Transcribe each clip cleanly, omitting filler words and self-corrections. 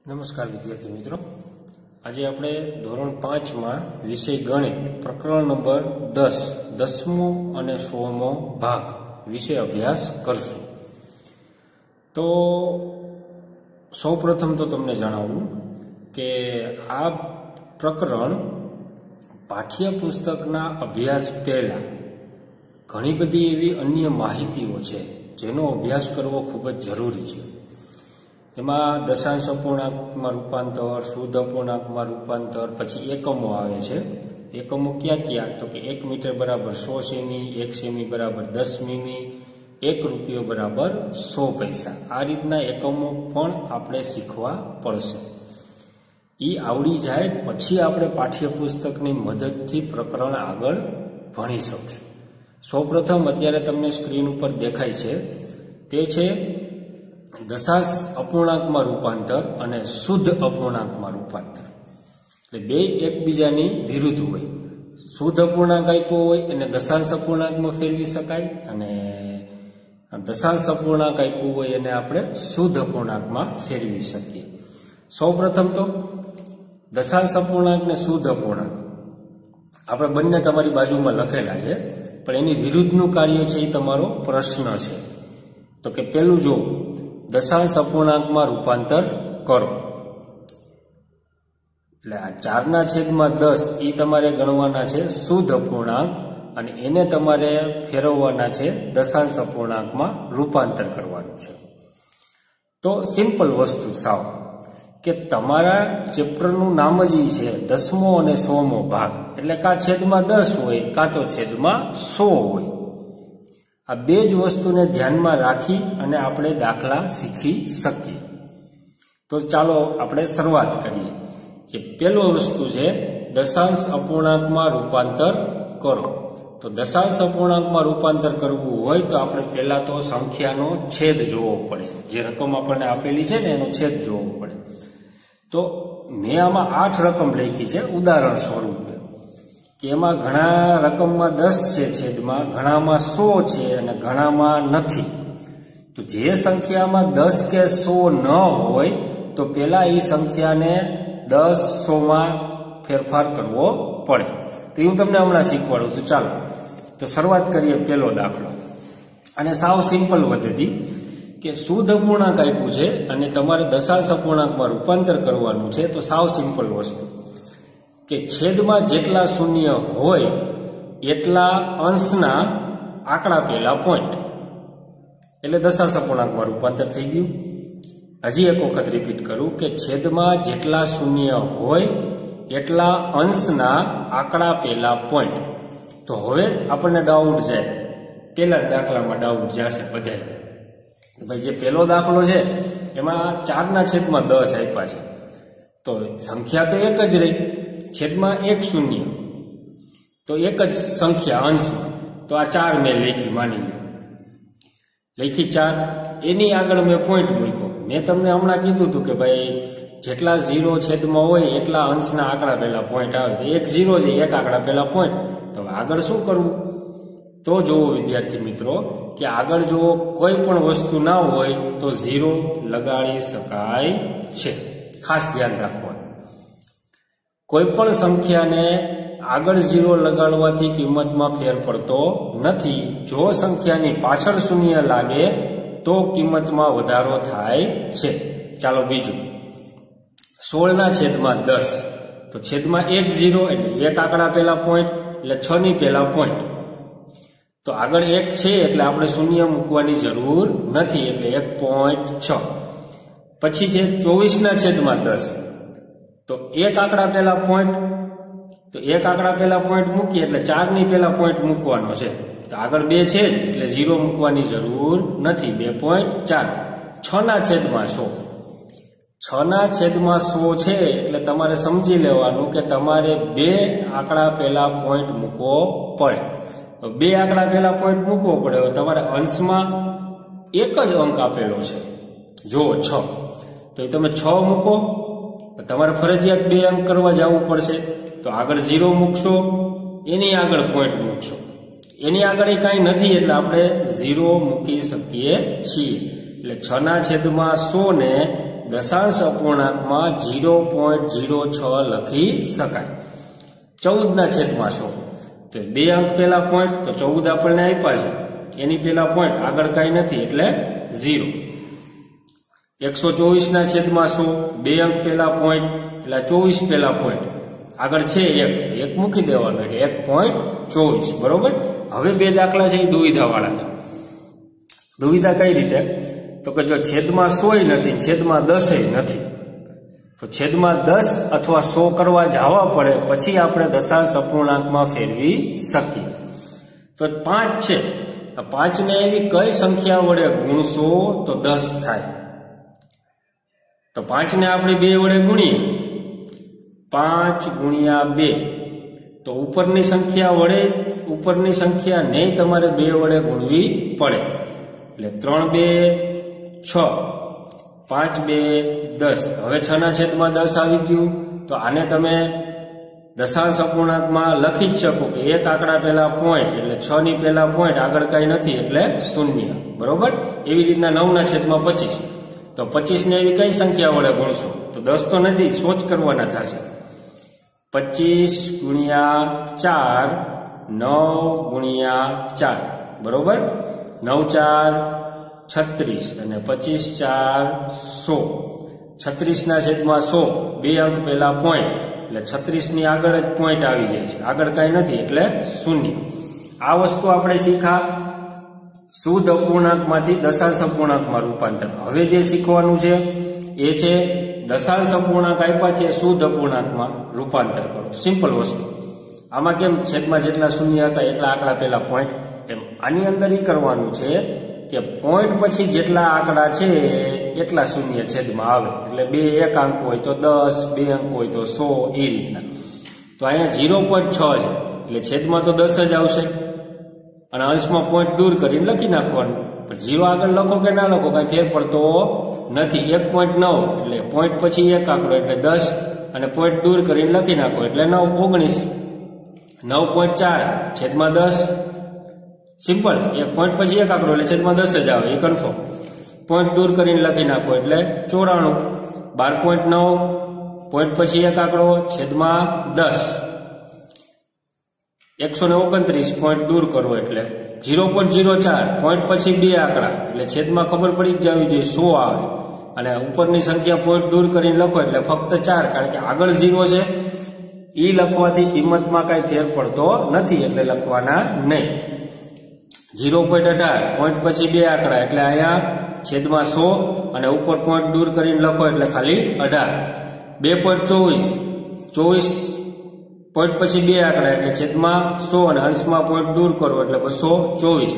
નમસ્કાર વિદ્યાર્થી મિત્રો, આજે આપણે ધોરણ 5 માં વિષય ગણિત પ્રકરણ નંબર 10 10મો અને 100મો ભાગ વિશે અભ્યાસ કરશું। તો સૌપ્રથમ તો તમને જણાવું કે આ પ્રકરણ પાઠ્યપુસ્તકના અભ્યાસ પહેલા ઘણી બધી એવી અન્ય માહિતીઓ છે જેનો અભ્યાસ કરવો ખૂબ જ જરૂરી છે। એમાં દશાંશ અપૂર્ણાંકમાં રૂપાંતર, શુદ્ધ અપૂર્ણાંકમાં રૂપાંતર, પછી એકમો આવે છે। એકમો ક્યાં ક્યાં? તો કે 1 મીટર બરાબર 100 સેમી, 1 સેમી બરાબર 10 મીમી, 1 રૂપિયો બરાબર 100 પૈસા। આ રીતના એકમો પણ આપણે શીખવા પડશે। એ આવડી જાય પછી આપણે પાઠ્યપુસ્તકની મદદથી પ્રકરણ આગળ ભણી શકશું। સૌપ્રથમ અત્યારે તમને સ્ક્રીન ઉપર દેખાય છે તે છે દશાંશ અપૂર્ણાંકમાં રૂપાંતર અને શુદ્ધ અપૂર્ણાંકમાં રૂપાંતર। એટલે બે એકબીજાની વિરુદ્ધ હોય। શુદ્ધ અપૂર્ણાંક આપ્યો હોય એને દશાંશ અપૂર્ણાંકમાં ફેરવી શકાય, અને દશાંશ અપૂર્ણાંક આપ્યું હોય એને આપણે શુદ્ધ અપૂર્ણાંકમાં ફેરવી શકીએ। સૌપ્રથમ તો દશાંશ અપૂર્ણાંક ને શુદ્ધ અપૂર્ણાંક આપણે બંને તમારી બાજુમાં લખેલા છે, પણ એની વિરુદ્ધનું કાર્ય છે એ તમારો પ્રશ્ન છે। તો કે પેલું જો દશાંશ અપૂર્ણાંકમાં રૂપાંતર કરો, એટલે આ 4/10 એ તમારે ગણવાના છે શુદ્ધ અપૂર્ણાંક, અને એને તમારે ફેરવવાના છે દશાંશ અપૂર્ણાંકમાં રૂપાંતર કરવાનું છે। તો સિમ્પલ વસ્તુ સાવ કે તમારા ચેપ્ટરનું નામ જ છે 10મો અને 100મો ભાગ, એટલે કાં છેદમાં 10 હોય કાં તો છેદમાં 100 હોય। આ બે જ વસ્તુને ધ્યાનમાં રાખી અને આપણે દાખલા શીખી શકીએ। તો ચાલો આપણે શરૂઆત કરીએ કે પહેલો વસ્તુ છે દશાંશ અપૂર્ણાંકમાં રૂપાંતર કરો। તો દશાંશ અપૂર્ણાંકમાં રૂપાંતર કરવું હોય તો આપણે પહેલા તો સંખ્યાનો છેદ જોવો પડે। જે રકમ આપણને આપેલી છે ને એનો છેદ જોવો પડે। તો મેં આમાં 8 રકમ લખી છે ઉદાહરણ સ્વરૂપે, કે એમાં ઘણા રકમમાં 10 છે છેદમાં, ઘણામાં 100 છે અને ઘણામાં નથી। તો જે સંખ્યામાં 10 કે 100 ન હોય તો પેલા એ સંખ્યાને 10 100માં ફેરફાર કરવો પડે। તો હું તમને હમણાં શીખવાડું છું। ચાલો તો શરૂઆત કરીએ પહેલો દાખલો, અને સાવ સિમ્પલ પદ્ધતિ કે શુદ્ધ અપૂર્ણાંક આપ્યું છે અને તમારે દશાંશ અપૂર્ણાંકમાં રૂપાંતર કરવાનું છે। તો સાવ સિમ્પલ વસ્તુ કે છેદમાં જેટલા શૂન્ય હોય એટલા અંશના આંકડા પહેલા પોઈન્ટ, એટલે દશાંશ અપૂર્ણાંકમાં રૂપાંતર થઈ ગયું। હજી એક વખત રિપીટ કરું કે છેદમાં જેટલા શૂન્ય હોય એટલા અંશના આંકડા પહેલા પોઈન્ટ। તો હવે આપણને ડાઉટ જાય, પહેલા દાખલામાં ડાઉટ જશે બધાય, ભાઈ જે પહેલો દાખલો છે એમાં 4/10 આપ્યા છે, તો સંખ્યા તો એક જ રહી, છેદમાં 1 શૂન્ય, તો એક જ સંખ્યા અંશમાં, તો આ 4 મેં લખી, માની લખી 4, એની આગળ મેં પોઈન્ટ મૂક્યો। મેં તમને હમણાં કીધું હતું કે ભાઈ જેટલા 0 છેદમાં હોય એટલા અંશના આંકડા પહેલા પોઈન્ટ આવે, તો 1 0 છે, એક આંકડા પહેલા પોઈન્ટ। તો આગળ શું કરવું? તો જુઓ વિદ્યાર્થી મિત્રો કે આગળ જો કોઈ પણ વસ્તુ ના હોય તો 0 લગાડી શકાય છે, ખાસ ધ્યાન રાખવાનું। કોઈ પણ સંખ્યાને આગળ 0 લગાડવાથી કિંમતમાં ફેર પડતો નથી। જો સંખ્યાની પાછળ શૂન્ય લાગે તો કિંમતમાં વધારો થાય છે। ચાલો બીજું 16/10, તો છેદમાં 1 0 એટલે એક આંકડા પહેલા પોઈન્ટ, એટલે 6 ની પહેલા પોઈન્ટ। તો આગળ 1 છે એટલે આપણે શૂન્ય મૂકવાની જરૂર નથી, એટલે 1.6। પછી છે 24/10, તો એક આંકડા પહેલા પોઈન્ટ, તો એક આંકડા પહેલા પોઈન્ટ મૂકીએ એટલે 4 ની પહેલા પોઈન્ટ મૂકવાનો છે, તો આગળ 2 છે એટલે 0 મૂકવાની જરૂર નથી, 2.4। 6/100, 6/100 છે એટલે તમારે સમજી લેવાનું કે તમારે 2 આંકડા પહેલા પોઈન્ટ મૂકવો પડે। 2 આંકડા પહેલા પોઈન્ટ મૂકવો પડે, તમારે અંશમાં એક જ અંક આપેલો છે, જો 6, તો એ તમે 6 મૂકો, તમારે ફરજિયાત 2 અંક કરવા જવું પડશે। તો આગળ 0 મૂકશો, એની આગળ પોઈન્ટ મૂકશો, એની આગળ એ કાંઈ નથી એટલે આપણે 0 મૂકી શકીએ છીએ। એટલે 6/100 ને દશાંશ અપૂર્ણાંકમાં 0.06 લખી શકાય. 14 ના છેદમાં 100 તો 2 અંક પહેલા પોઈન્ટ, તો 14 આપણને આપ્યા છે, એની પહેલા પોઈન્ટ, આગળ કાંઈ નથી એટલે 0. 124 ના છેદમાં 100, 2 અંક પહેલા પોઈન્ટ એટલે 24 પહેલા પોઈન્ટ, આગળ છે 1, 1 મૂકી દેવાનો એટલે 1.24. બરોબર. હવે બે દાખલા છે એ દુવિધા વાળા છે. દુવિધા કઈ રીતે? તો કે જો છેદમાં 100 નથી, છેદમાં 10 નથી, તો છેદમાં 10 અથવા 100 કરવા જવા પડે પછી આપણે દશાંશ અપૂર્ણાંકમાં ફેરવી શકીએ. તો 5 છે, 5 ને એવી કઈ સંખ્યા વડે ગુણશો તો 10 થાય? તો 5 ને આપણે 2 વડે ગુણીએ, 5 ગુણ્યા 2, તો ઉપરની સંખ્યા ને તમારે 2 વડે ગુણવી પડે. એટલે 3 2 6, 5 2 10. હવે 6 ના છેદમાં 10 આવી ગયું, તો આને તમે દશાંશ અપૂર્ણાંકમાં લખી જ શકો કે એક આંકડા પહેલા પોઈન્ટ એટલે 6 ની પહેલા પોઈન્ટ, આગળ કઈ નથી એટલે 0. બરોબર. એવી રીતના 9 ના છેદમાં 25, તો 25 ને એવી કઈ સંખ્યા વડે ગુણશો તો 10 તો નથી, સોચ કરવાના થશે. 25 ગુણ્યા 4, 9 ગુણ્યા 4. બરોબર. 9 4 36 અને 25 4 100. 36 ના છેદમાં 100, 2 અંક પહેલા પોઈન્ટ એટલે 36 ની આગળ જ પોઈન્ટ આવી જાય છે, આગળ કઈ નથી એટલે 0. આ વસ્તુ આપણે શીખા શુદ્ધ અપૂર્ણાંકમાંથી દશાંશ અપૂર્ણાંકમાં રૂપાંતર. હવે જે શીખવાનું છે એ છે દશાંશ અપૂર્ણાંક આપ્યા છે, શુદ્ધ અપૂર્ણાંકમાં રૂપાંતર કરો. સિમ્પલ વસ્તુ. આમાં કેમ છેદમાં જેટલા શૂન્ય હતા એટલા આંકડા પહેલા પોઈન્ટ, એમ આની અંદર એ કરવાનું છે કે પોઈન્ટ પછી જેટલા આંકડા છે એટલા શૂન્ય છેદમાં આવે. એટલે 2 એક અંક હોય તો 10, 2 અંક હોય તો 100, એ રીતના. તો અહીંયા 0.6 છે એટલે છેદમાં તો 10 જ આવશે અને અંશમાં પોઈન્ટ દૂર કરીને લખી નાખવાનું. પણ 0 આગળ લખો કે ના લખો કઈ ફેર પડતો નથી. 1.9 એટલે પોઈન્ટ પછી એક આંકડો એટલે 10 અને પોઈન્ટ દૂર કરીને લખી નાખો એટલે 9 19. 9.4 છેદમાં 10. સિમ્પલ. એક પોઈન્ટ પછી એક આંકડો એટલે છેદમાં 10 જ આવે, એ કન્ફર્મ. પોઈન્ટ દૂર કરીને લખી નાખો એટલે 94. 12.9 પોઈન્ટ પછી એક આંકડો છેદમાં 10. 129 પોઈન્ટ દૂર કરવો એટલે 0.04 પોઈન્ટ પછી 2 આંકડા એટલે છેદમાં ખબર પડી જ જવી જોઈએ 100 આવે. અને ઉપરની સંખ્યા પોઈન્ટ દૂર કરીને લખો એટલે ફક્ત 4, કારણ કે આગળ 0 છે. એ લખવાથી કિંમતમાં કઈ ફેર પડતો નથી એટલે લખવાના નહીં. 0.18 પોઈન્ટ પછી 2 આંકડા એટલે અહીંયા છેદમાં 100 અને ઉપર પોઈન્ટ દૂર કરીને લખો એટલે ખાલી 18. 2.24 પોઈન્ટ પછી 2 આંકડા એટલે છેદમાં 100 અને અંશમાં પોઈન્ટ દૂર કરો એટલે 224.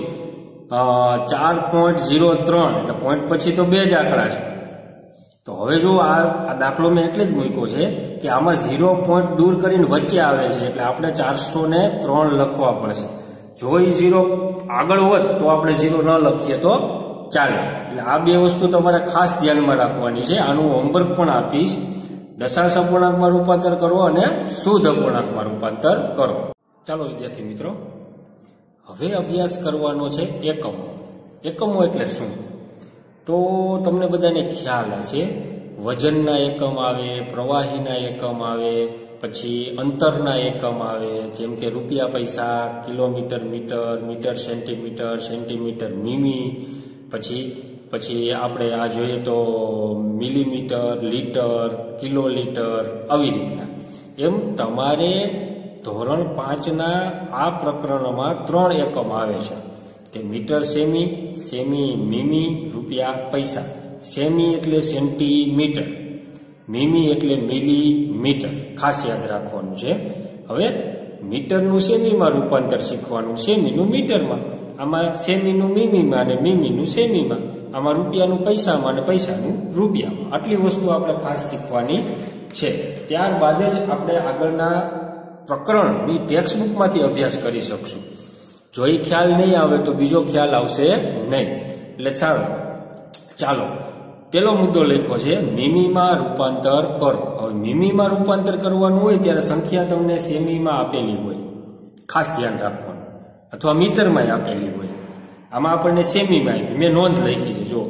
4.03 એટલે પોઈન્ટ પછી તો 2 જ આંકડા છે. તો હવે જો આ દાખલો મેં એટલે જ મૂક્યો છે કે આમાં 0 પોઈન્ટ દૂર કરીને વચ્ચે આવે છે એટલે આપણે 403 લખવા પડશે. જો એ 0 આગળ હોત તો આપણે 0 ન લખીએ તો ચાલે. એટલે આ બે વસ્તુ તમારે ખાસ ધ્યાનમાં રાખવાની છે. આનું હોમવર્ક પણ આપીશ. દશાંશ અપૂર્ણાંકમાં રૂપાંતર કરો અને શુદ્ધ અપૂર્ણાંકમાં રૂપાંતર કરો. ચાલો વિદ્યાર્થી મિત્રો, હવે અભ્યાસ કરવાનો છે એકમો. એકમો એટલે શું? તો તમને બધાને ખ્યાલ હશે, વજનના એકમ આવે, પ્રવાહીના એકમ આવે, પછી અંતરના એકમ આવે, જેમ કે રૂપિયા પૈસા, kilometre metre, metre centimetre, centimetre મીમી, પછી આપણે આ જોઈએ તો મિલીમીટર, લીટર, કિલોલીટર, આવી રીતના. એમ તમારે ધોરણ 5ના આ પ્રકરણમાં 3 એકમ આવે છે કે મીટર સેમી, સેમી મીમી, રૂપિયા પૈસા. સેમી એટલે સેન્ટીમીટર, મીમી એટલે મિલીમીટર. ખાસ યાદ રાખવાનું છે. હવે મીટરનું સેમીમાં રૂપાંતર શીખવાનું, સેમીનું મીટરમાં. આમાં સેમીનું મીમીમાં અને મીમીનું સેમીમાં. આમાં રૂપિયાનું પૈસામાં અને પૈસાનું રૂપિયામાં. આટલી વસ્તુ આપણે ખાસ શીખવાની છે. ત્યારબાદ જ આપણે આગળના પ્રકરણની ટેક્સ્ટબુકમાંથી અભ્યાસ કરી શકશું. જો એ ખ્યાલ નહીં આવે તો બીજો ખ્યાલ આવશે નહીં. એટલે ચાલો પેલો મુદ્દો લખ્યો છે મીમીમાં રૂપાંતર કરો. હવે મીમીમાં રૂપાંતર કરવાનું હોય ત્યારે સંખ્યા તમને સેમીમાં આપેલી હોય, ખાસ ધ્યાન રાખવાનું, અથવા મીટરમાં આપેલી હોય. આમાં આપણને સેમીમાં આપી, મેં નોંધ લખી છે. જો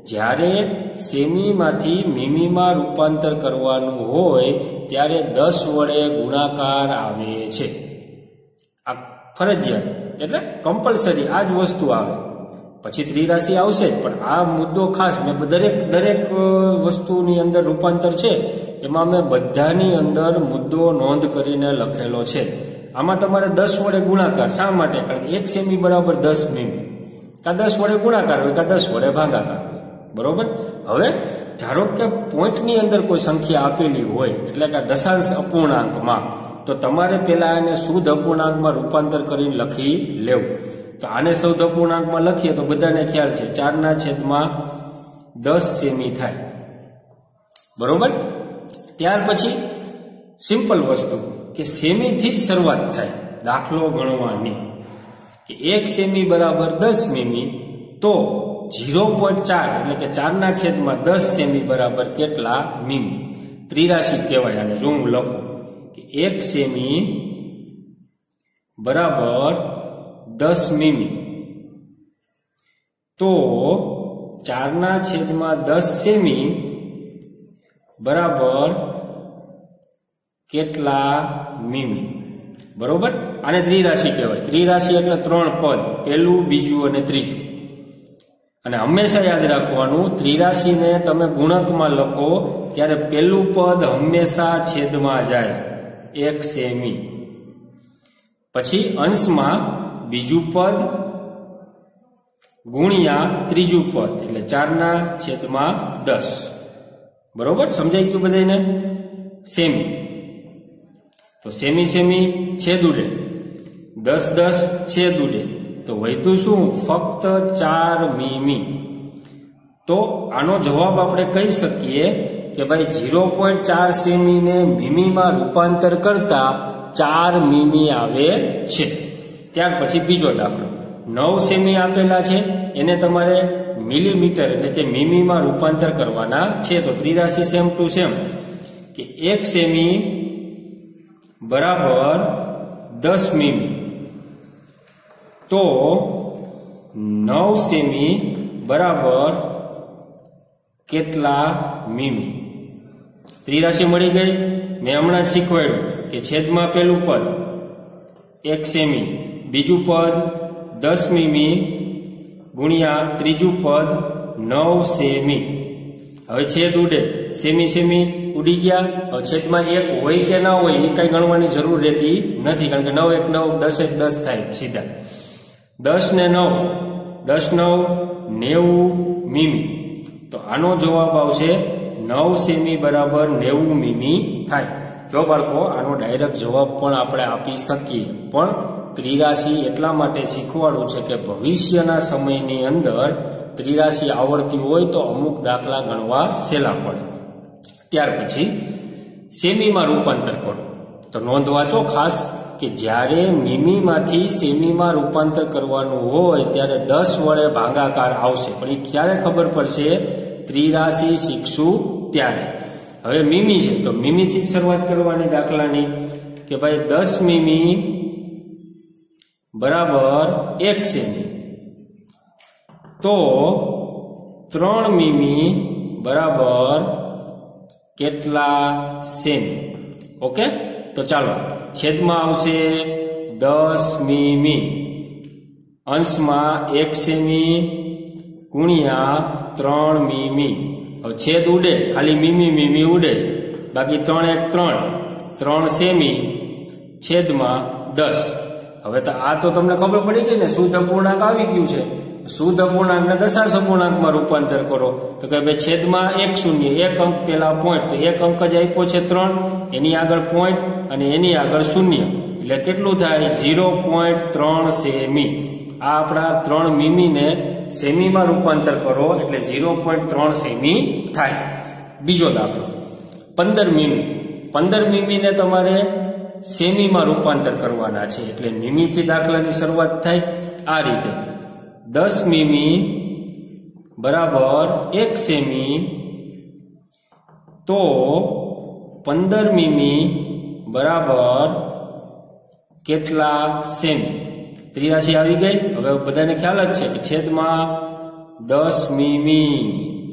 જ્યારે સેમીમાંથી મીમીમાં રૂપાંતર કરવાનું હોય ત્યારે 10 વડે ગુણાકાર આવે છે. આ ફરજિયાત એટલે કમ્પલસરી આ જ વસ્તુ આવે. પછી ત્રિરાશિ આવશે જ, પણ આ મુદ્દો ખાસ મેં દરેક વસ્તુની અંદર રૂપાંતર છે એમાં મેં બધાની અંદર મુદ્દો નોંધ કરીને લખેલો છે. આમાં તમારે 10 વડે ગુણાકાર શા માટે? કારણ કે 1 સેમી બરાબર 10 મીમી. કા 10 વડે ગુણાકાર હોય કા 10 વડે ભાગાકાર હોય. બરોબર. હવે ધારો કે પોઈન્ટની અંદર કોઈ સંખ્યા આપેલી હોય એટલે કે દશાંશ અપૂર્ણાંકમાં, તો તમારે પેલા એને શુદ્ધ અપૂર્ણાંકમાં રૂપાંતર કરીને લખી લેવું. તો આને શુદ્ધ અપૂર્ણાંકમાં લખીએ તો બધાને ખ્યાલ છે 4/10 સેમી થાય. બરોબર. ત્યાર પછી સિમ્પલ વસ્તુ કે સેમીથી જ શરૂઆત થાય દાખલો ગણવાની કે 1 સેમી બરાબર 10 મીમી, તો 0.4 એટલે કે 4/10 સેમી બરાબર કેટલા મીમી? ત્રિરાશિ કહેવાય આને. જો હું લખું કે 1 સેમી બરાબર 10 મીમી, તો 4/10 સેમી બરાબર કેટલા મીમી? બરોબર. આને ત્રિરાશિ કહેવાય. ત્રિરાશિ એટલે 3 પદ, પહેલું, બીજું અને ત્રીજું. અને હંમેશા યાદ રાખવાનું, ત્રિરાશિને તમે ગુણકમાં લખો ત્યારે પહેલું પદ હંમેશા છેદમાં જાય 1 સેમી, પછી અંશમાં બીજું પદ ગુણ્યા ત્રીજું પદ એટલે 4/10. બરોબર. સમજાઈ ગયું બધાને? સેમી તો સેમી છેદ ઉડે, 10 છેદ ઉડે, તો વધ્યું શું? ફક્ત 4 મીમી. તો આનો જવાબ આપણે કહી શકીએ કે ભાઈ 0.4 સેમીને મીમીમાં રૂપાંતર કરતા 4 મીમી આવે છે. ત્યાર પછી બીજો દાખલો, 9 સેમી આપેલા છે, એને તમારે મિલીમીટર એટલે કે મીમીમાં રૂપાંતર કરવાના છે. તો ત્રિરાશિ સેમ ટુ સેમ કે 1 સેમી બરાબર 10 મીમી, તો 9 સેમી બરાબર કેટલા મીમી? ત્રિરાશિ મળી ગઈ. મેં હમણાં શીખવાડ્યું કે છેદમાં પેલું પદ 1 સેમી, બીજું પદ 10 મીમી ગુણ્યા ત્રીજું પદ 9 સેમી. હવે છેદ ઉડે, સેમી ઉડી ગયા. હવે છેદમાં 1 હોય કે ના હોય એ કઈ ગણવાની જરૂર રહેતી નથી, કારણ કે 9 1 9, 10 1 10 થાય સીધા. 10 ને 9, 10 9 90 મીમી. તો આનો જવાબ આવશે 9 સેમી બરાબર 90 મીમી થાય. જો બાળકો આનો ડાયરેક્ટ જવાબ પણ આપણે આપી શકીએ, પણ ત્રિરાશિ એટલા માટે શીખવાડું છે કે ભવિષ્યના સમયની અંદર ત્રિરાશિ આવડતી હોય તો અમુક દાખલા ગણવા સહેલા પડે. ત્યાર પછી સેમીમાં રૂપાંતર કરો. તો નોંધ વાંચો ખાસ કે જ્યારે મીમીમાંથી સેમીમાં રૂપાંતર કરવાનું હોય ત્યારે 10 વડે ભાગાકાર આવશે, પણ એ ક્યારે ખબર પડશે? ત્રિરાશિ શીખશું ત્યારે. હવે મીમી છે તો મીમીથી જ શરૂઆત કરવાની દાખલાની કે ભાઈ 10 મીમી બરાબર 1 સેમી, તો 3 મીમી બરાબર કેટલા સેમી? ઓકે. તો ચાલો છેદમાં આવશે 10 મીમી, અંશમાં 1 સેમી ગુણ્યા 3 મીમી. હવે છેદ ઉડે, ખાલી મીમી ઉડે, બાકી 3 1 3 સેમી છેદમાં 10. હવે તો આ તો તમને ખબર પડી ગઈ ને, શુદ્ધ અપૂર્ણાંક આવી ગયું છે. શુદ્ધ અપૂર્ણાંકને દશાંશ અપૂર્ણાંકમાં રૂપાંતર કરો તો કે ભાઈ છેદમાં 1 શૂન્ય, 1 અંક પેલા પોઈન્ટ, તો 1 અંક જ આપ્યો છે 3, એની આગળ પોઈન્ટ અને એની આગળ શૂન્ય, એટલે કેટલું થાય? 0.3 સેમી. આ આપણા 3 મીમીને સેમીમાં રૂપાંતર કરો એટલે 0.3 સેમી થાય. બીજો દાખલો 15 મીમી. 15 મીમીને તમારે સેમીમાં રૂપાંતર કરવાના છે, એટલે મીમીથી દાખલાની શરૂઆત થાય. આ રીતે 10 મીમી બરાબર 1 સેમી, તો 15 મીમી બરાબર કેટલા સેમી? ત્રિરાશિ આવી ગઈ. હવે બધાને ખ્યાલ જ છે કે છેદમાં 10 મીમી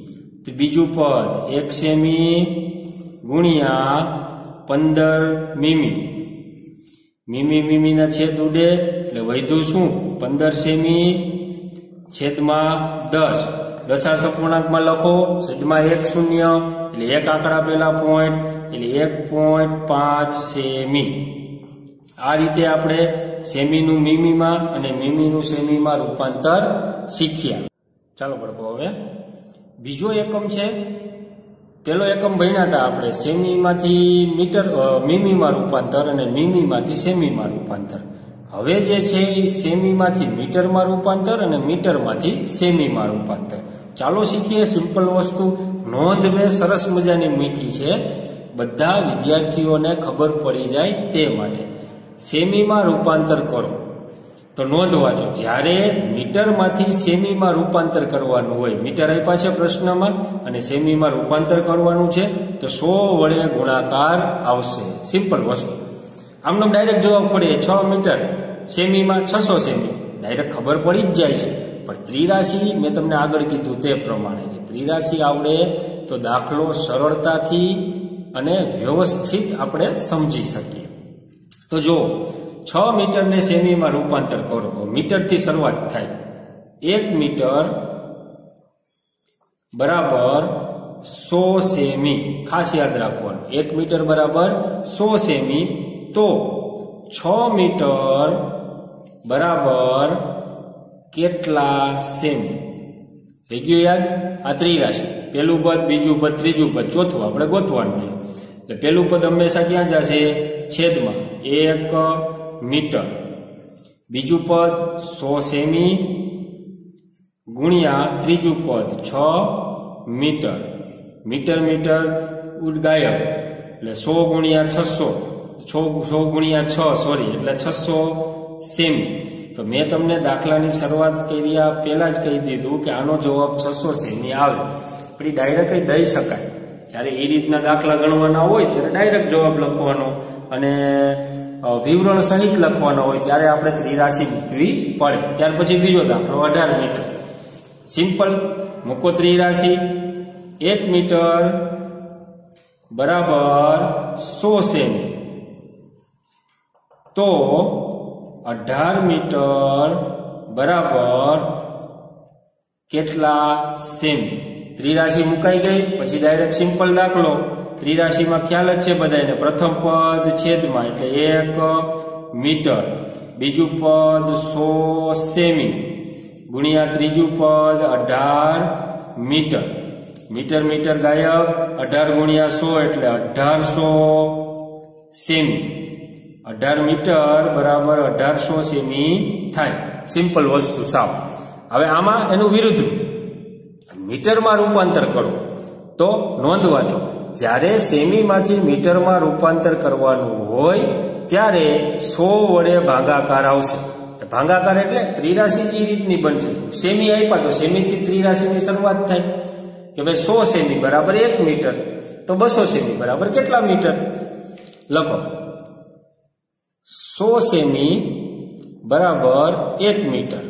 બીજું પદ 1 સેમી ગુણ્યા 15 મીમી. મીમી ના છેદ ઉડે એટલે વધ્યું શું? 15 સેમી છેદમાં 10. દશાંશ અપૂર્ણાંકમાં લખો, છેદમાં 1 શૂન્ય એટલે એક આંકડા પહેલા પોઈન્ટ એટલે 1.5 સેમી. આ રીતે આપણે સેમીનું મીમીમાં અને મીમીનું સેમીમાં રૂપાંતર શીખ્યા. ચાલો બાળકો, હવે બીજો એકમ છે. પેલો એકમ ભણ્યા હતા આપણે સેમીમાંથી મીટર, મીમીમાં રૂપાંતર અને મીમીમાંથી સેમીમાં રૂપાંતર. હવે જે છે એ સેમીમાંથી મીટરમાં રૂપાંતર અને મીટરમાંથી સેમીમાં રૂપાંતર. ચાલો શીખીએ સિમ્પલ વસ્તુ. નોંધ મેં સરસ મજાની મૂકી છે, બધા વિદ્યાર્થીઓને ખબર પડી જાય તે માટે. સેમીમાં રૂપાંતર કરો તો નોંધ વાંચો. જ્યારે મીટરમાંથી સેમીમાં રૂપાંતર કરવાનું હોય, મીટર આપ્યા છે પ્રશ્નમાં અને સેમીમાં રૂપાંતર કરવાનું છે તો 100 વડે ગુણાકાર આવશે. સિમ્પલ વસ્તુ. આમનો ડાયરેક્ટ જવાબ પડે 6 મીટર સેમીમાં 600 સેમી, ડાયરેક્ટ ખબર પડી જ જાય છે. પણ ત્રિરાશિ મેં તમને આગળ કીધું તે પ્રમાણે કે ત્રિરાશિ આવડે તો દાખલો સરળતાથી અને વ્યવસ્થિત આપણે સમજી શકીએ. તો જો 6 મીટરને સેમીમાં રૂપાંતર કરો, મીટરથી શરૂઆત થાય. 1 મીટર બરાબર 100 સેમી. ખાસ યાદ રાખવાનું, 1 મીટર બરાબર 100 સેમી. તો 6 મીટર બરાબર કેટલા સેમી? થઈ ગયું યાદ? આ ત્રિરાશિ. પેલું પદ, બીજું પદ, ત્રીજું પદ, ચોથું આપણે ગોતવાનું છે. એટલે પેલું પદ હંમેશા ક્યાં જશે? છેદમાં 1 મીટર. બીજું પદ 100 સેમી ગુણ્યા ત્રીજું પદ 6 મીટર. મીટર મીટર ગાયબ એટલે 100 ગુણ્યા 600, 100 ગુણ્યા 6 સોરી એટલે 600 સેમી. તો મેં તમને દાખલાની શરૂઆત કર્યા પહેલા જ કહી દીધું કે આનો જવાબ 600 સેમી આવે. પણ ડાયરેક્ટ દઈ શકાય. જ્યારે એ રીતના દાખલા ગણવાના હોય ત્યારે ડાયરેક્ટ જવાબ લખવાનો અને વિવરણ સહિત લખવાનો હોય ત્યારે આપણે ત્રિરાશિ મૂકવી પડે. ત્યાર પછી બીજો દાખલો 18 મીટર. સિમ્પલ. મૂકો ત્રિરાશિ. 1 મીટર બરાબર 100 સેમી. તો 18 મીટર બરાબર કેટલા સેમી? ત્રિરાશિ મુકાઈ ગઈ. પછી ડાયરેક્ટ સિમ્પલ દાખલો. ત્રિરાશિમાં ખ્યાલ જ છે બધાને. પ્રથમ પદ છેદમાં એટલે 1 મીટર. બીજું પદ 100 સેમી ગુણ્યા ત્રીજું પદ 18 મીટર. મીટર મીટર ગાયબ. 18 ગુણ્યા 100 એટલે 1800 સેમી. 18 મીટર બરાબર 1800 સેમી થાય. સિમ્પલ વસ્તુ સાવ. હવે આમાં એનું વિરુદ્ધ મીટરમાં રૂપાંતર કરો તો નોંધ વાંચો. જ્યારે સેમીમાંથી મીટરમાં રૂપાંતર કરવાનું હોય ત્યારે 100 વડે ભાગાકાર આવશે. ભાગાકાર એટલે ત્રિરાશિ એ રીતની બનશે. સેમી આપ્યા તો સેમીથી ત્રિરાશિની શરૂઆત થાય કે ભાઈ 100 સેમી બરાબર 1 મીટર. તો 200 સેમી બરાબર કેટલા મીટર? લખો 100 સેમી બરાબર 1 મીટર.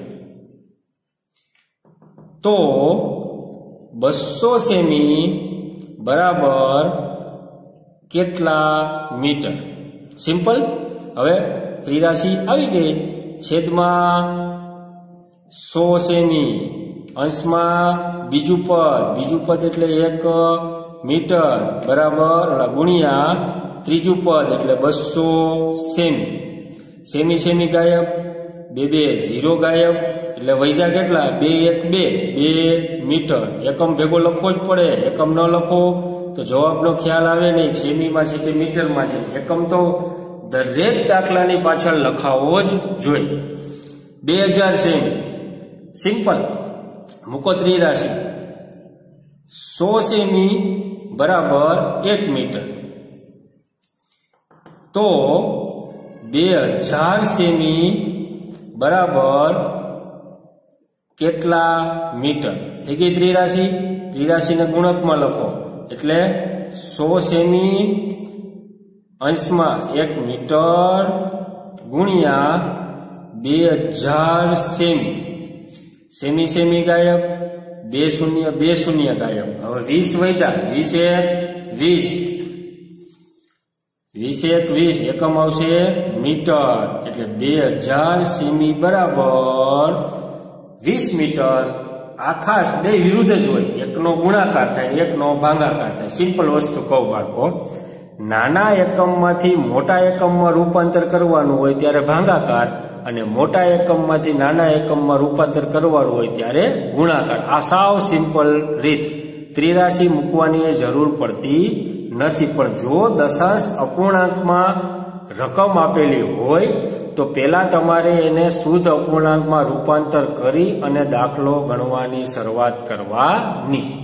તો 200 સેમી બરાબર કેટલા મીટર? સિમ્પલ. હવે ત્રિરાશિ આવી ગઈ. છેદમાં 100 સેમી અંશમાં બીજું પદ એટલે 1 મીટર બરાબર ગુણ્યા ત્રીજું પદ એટલે 200 સેમી. સેમી સેમી ગાયબ, 2 0 ગાયબ એટલે વૈધા કેટલા? 2 મીટર. એકમ ભેગો લખવો જ પડે. એકમ ન લખો તો જવાબનો ખ્યાલ આવે નહીં સેમીમાં છે કે મીટરમાં છે. એકમ તો દરેક દાખલાની પાછળ લખાવો જ જોઈએ. 2000 સેમી. સિમ્પલ. મૂકો ત્રિરાશિ. 100 સેમી બરાબર 1 મીટર. તો 2000 સેમી બરાબર કેટલા મીટર? થઈ ગઈ ત્રિરાશિ. ત્રિરાશિને ગુણકમાં લખો એટલે 100 સેમી અંશમાં 1 મીટર ગુણ્યા 2000 સેમી. સેમી સેમી ગાયબ, 2 શૂન્ય 2 શૂન્ય ગાયબ. હવે 20 વધ્યા. 20 એક 20 એકમ આવશે મીટર, એટલે 2000 સેમી બરાબર 20 મીટર. આ ખાસ બે વિરુદ્ધ જ હોય, એકનો ગુણાકાર થાય, એકનો ભાગાકાર થાય. સિમ્પલ વસ્તુ કહું બાળકો, નાના એકમમાંથી મોટા એકમમાં રૂપાંતર કરવાનું હોય ત્યારે ભાગાકાર, અને મોટા એકમમાંથી નાના એકમમાં રૂપાંતર કરવાનું હોય ત્યારે ગુણાકાર. આ સાવ સિમ્પલ રીત, ત્રિરાશી મૂકવાની જરૂર પડતી નથી. પણ જો દશાંશ અપૂર્ણાંકમાં રકમ આપેલી હોય તો પેલા તમારે એને શુદ્ધ અપૂર્ણાંકમાં રૂપાંતર કરી અને દાખલો ગણવાની શરૂઆત કરવાની.